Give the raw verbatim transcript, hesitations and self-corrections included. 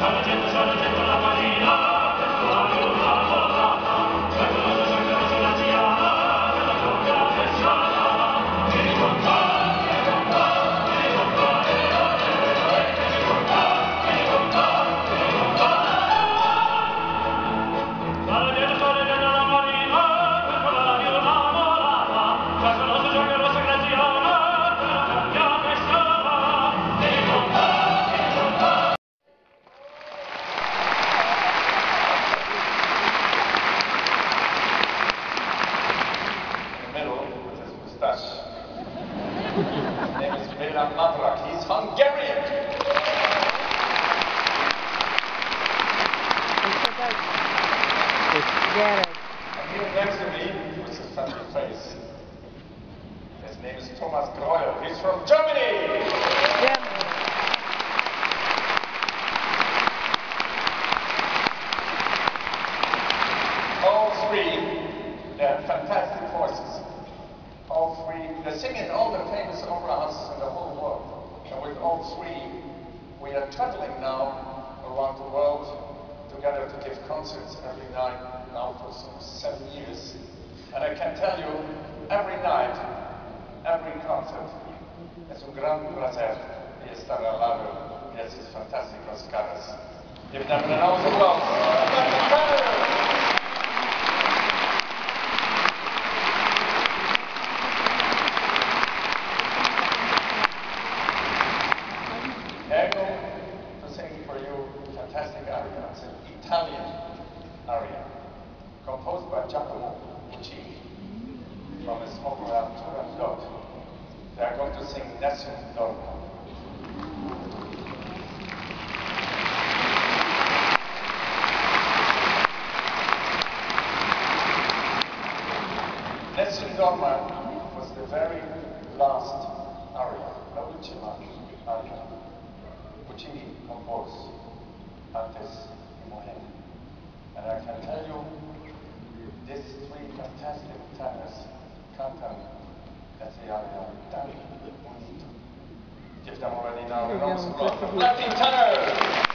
His name is Milan Madrak. He's Hungarian. And here next to me, with his friendly face, his name is Thomas Greuel. He's from Germany. Germany. All three, they have fantastic voices. All three, they sing in all the famous opera houses in the whole world. And with all three, we are traveling now around the world together to give concerts every night now for some seven years. And I can tell you, every night, every concert, es un gran placer de estar al lado de esas fantásticas caras. Give them an round of applause. They're going to sing for you a fantastic aria. It's an Italian aria composed by Giacomo Puccini from his opera Turandot. They are going to sing Nessun Dorma. Nessun Dorma was the very last aria, la ultima aria. Puccini composed antes di morire. And I can tell you, these three fantastic tenors cantan essa aria tan bonito. Give them already now a round of applause for Latin tenors!